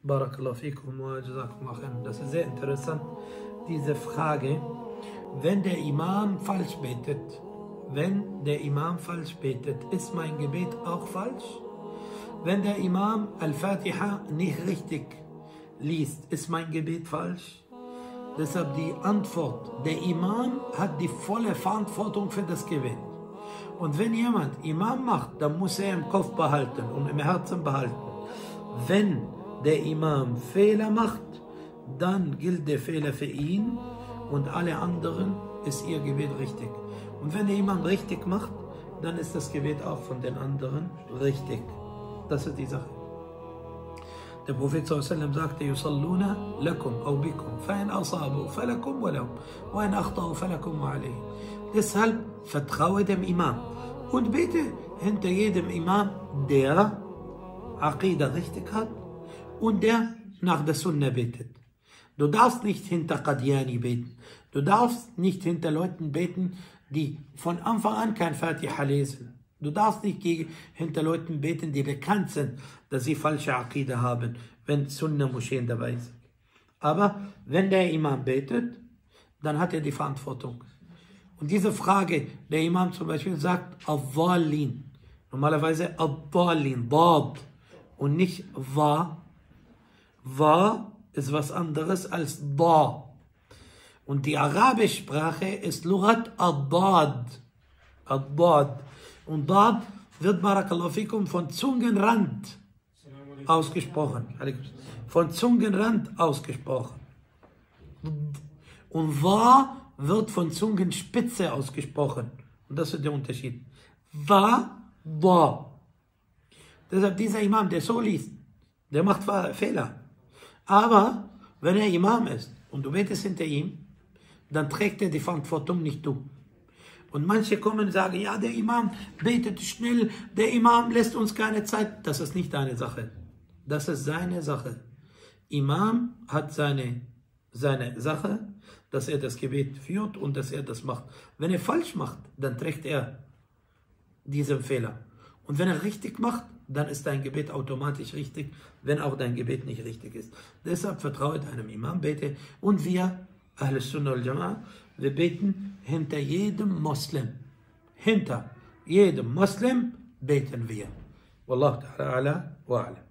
Barakallahu fikum wa jazakumullah khairan. Das ist sehr interessant, diese Frage. Wenn der Imam falsch betet, ist mein Gebet auch falsch? Wenn der Imam Al-Fatiha nicht richtig liest, ist mein Gebet falsch? Deshalb die Antwort, der Imam hat die volle Verantwortung für das Gebet. Und wenn jemand Imam macht, dann muss er im Kopf behalten und im Herzen behalten. Wenn der Imam Fehler macht, dann gilt der Fehler für ihn und alle anderen ist ihr Gebet richtig. Und wenn der Imam richtig macht, dann ist das Gebet auch von den anderen richtig. Das ist die Sache. Der Prophet ﷺ sagte, Yusalluna lakum au bikum, fa in asabu falakum wa lahum, wa in akhtau falakum wa alayhim. Deshalb vertraue dem Imam und bete hinter jedem Imam, der Aqidah richtig hat und der nach der Sunna betet. Du darfst nicht hinter Qadiani beten. Du darfst nicht hinter Leuten beten, die von Anfang an kein Fatiha lesen. Du darfst nicht hinter Leuten beten, die bekannt sind, dass sie falsche Aqidah haben, wenn Sunna-Moscheen dabei sind. Aber wenn der Imam betet, dann hat er die Verantwortung. Und diese Frage, der Imam zum Beispiel sagt, Ad-Dallin. Normalerweise Ad-Dallin, Dad und nicht Wa. Wa ist was anderes als Da. Und die arabische Sprache ist Lughat Ad-Dad. Ad-Dad. Und Dad wird, Barakallahu fikum, von Zungenrand ausgesprochen. Von Zungenrand ausgesprochen. Und Wa wird von Zungenspitze ausgesprochen. Und das ist der Unterschied. Wa, Da. Deshalb dieser Imam, der so liest, der macht zwar Fehler. Aber wenn er Imam ist und du betest hinter ihm, dann trägt er die Verantwortung, nicht du. Und manche kommen und sagen, ja, der Imam betet schnell, der Imam lässt uns keine Zeit. Das ist nicht deine Sache. Das ist seine Sache. Imam hat seine Sache, dass er das Gebet führt und dass er das macht. Wenn er falsch macht, dann trägt er diesen Fehler. Und wenn er richtig macht, dann ist dein Gebet automatisch richtig, wenn auch dein Gebet nicht richtig ist. Deshalb vertraue deinem Imam, bete. Und wir, Ahlus Sunnah wal Jama'a, wir beten hinter jedem Muslim. Hinter jedem Muslim beten wir. Wallahu ta'ala a'la wa a'lam.